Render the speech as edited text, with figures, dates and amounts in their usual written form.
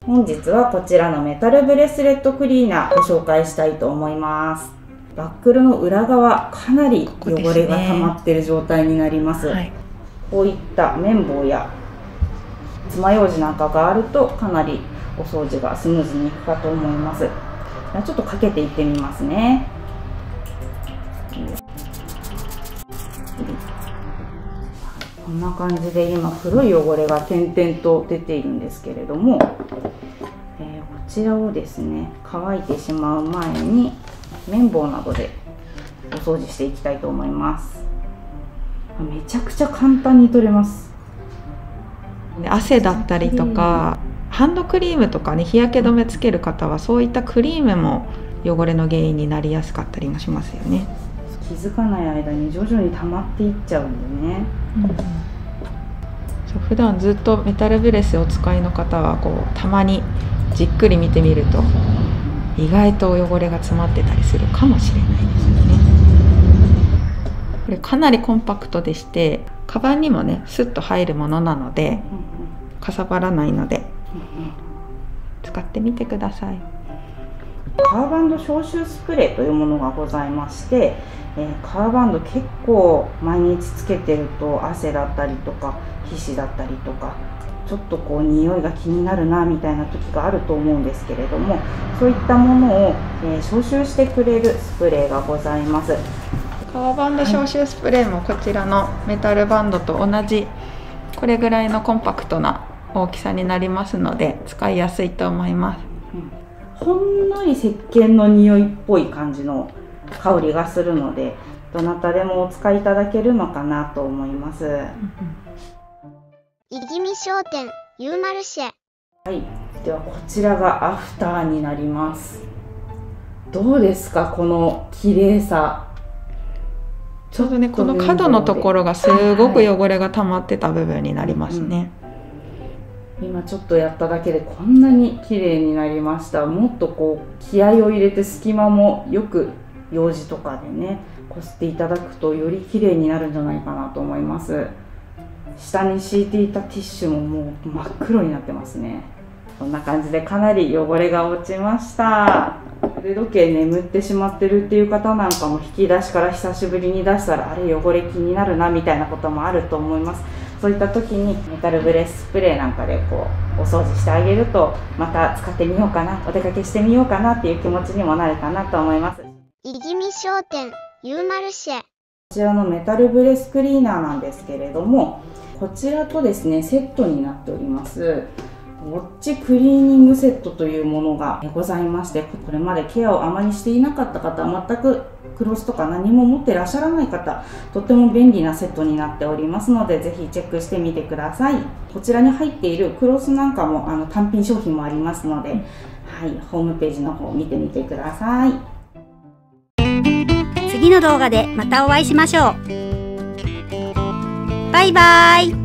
本日はこちらのメタルブレスレットクリーナーご紹介したいと思います。バックルの裏側、かなり汚れが溜まっている状態になります。こういった綿棒や爪楊枝なんかがあるとかなりお掃除がスムーズにいくかと思います。ちょっとかけていってみますね。こんな感じで今黒い汚れが点々と出ているんですけれども、こちらをですね、乾いてしまう前に綿棒などでお掃除していきたいと思います。めちゃくちゃ簡単に取れます。 汗だったりとかハンドクリームとかね、日焼け止めつける方はそういったクリームも汚れの原因になりやすかったりもしますよね。 気づかない間に徐々に溜まっていっちゃうんでね、 普段ずっとメタルブレスをお使いの方はたまにじっくり見てみると意外と汚れが詰まってたりするかもしれないですよね。これかなりコンパクトでして、カバンにもねスッと入るものなのでかさばらないので使ってみてください。 カーバンド消臭スプレーというものがございまして、カーバンド結構毎日つけてると汗だったりとか皮脂だったりとかちょっと匂いが気になるなみたいな時があると思うんですけれども、そういったものを、消臭してくれるスプレーがございます。 カーバンド消臭スプレーもこちらのメタルバンドと同じこれぐらいのコンパクトな大きさになりますので使いやすいと思います。 ほんのり石鹸の匂いっぽい感じの香りがするので、どなたでもお使いいただけるのかなと思います。 いぎみ商店ユーマルシェ。 はい、ではこちらがアフターになります。どうですか、この綺麗さ。 ちょうどね、この角のところがすごく汚れが溜まってた部分になりますね。 今ちょっとやっただけでこんなに綺麗になりました。もっと気合を入れて隙間もよくようじとかでねこすっていただくとより綺麗になるんじゃないかなと思います。下に敷いていたティッシュももう真っ黒になってますね。こんな感じでかなり汚れが落ちました。腕時計眠ってしまってるっていう方なんかも引き出しから久しぶりに出したらあれ汚れ気になるなみたいなこともあると思います。そういった時にメタルブレススプレーなんかでお掃除してあげると、また使ってみようかな、お出かけしてみようかなっていう気持ちにもなるかなと思います。 いぎみ商店ユーマルシェ。 こちらのメタルブレスクリーナーなんですけれども、こちらとですねセットになっておりますウォッチクリーニングセットというものがございまして、これまでケアをあまりしていなかった方、全くクロスとか何も持ってらっしゃらない方、とっても便利なセットになっておりますので、ぜひチェックしてみてください。こちらに入っているクロスなんかも単品商品もありますので、はい、ホームページの方見てみてください。 次の動画でまたお会いしましょう。バイバイ。